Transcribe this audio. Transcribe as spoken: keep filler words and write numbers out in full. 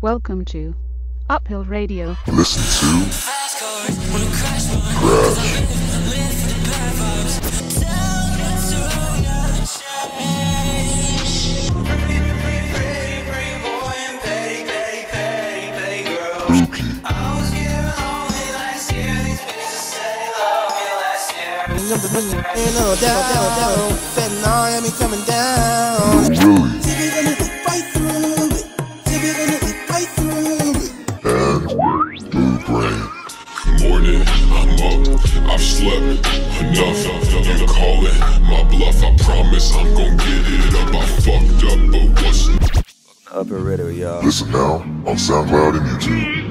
Welcome to Uphill Radio. Listen to Crash. POUKE. Ain't no doubt, doubt, doubt. Fentanyl had me coming down. WILLIE. And BLUBRAIN. Morning, I'm up, I've slept enough. You calling my bluff, I promise I'm gon' get it up. I fucked up, but what's UPHILLRADIO, y'all. Listen now on SoundCloud and YouTube.